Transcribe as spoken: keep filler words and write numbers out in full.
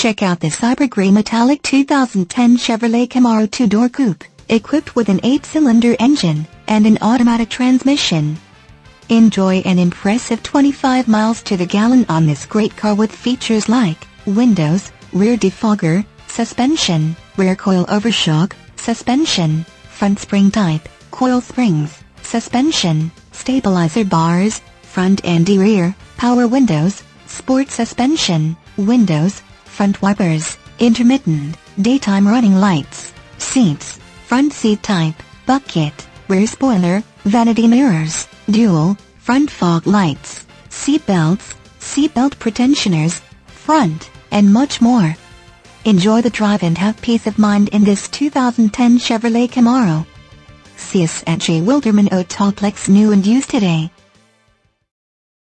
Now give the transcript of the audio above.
Check out this cyber gray metallic two thousand ten Chevrolet Camaro two-door coupe, equipped with an eight-cylinder engine and an automatic transmission. Enjoy an impressive twenty-five miles to the gallon on this great car with features like windows, rear defogger, suspension, rear coil overshock, suspension, front spring type, coil springs, suspension, stabilizer bars, front and rear, power windows, sport suspension, windows, front wipers, intermittent, daytime running lights, seats, front seat type, bucket, rear spoiler, vanity mirrors, dual, front fog lights, seat belts, seat belt pretensioners, front, and much more. Enjoy the drive and have peace of mind in this two thousand ten Chevrolet Camaro. See us at Wilderman Autoplex new and used today.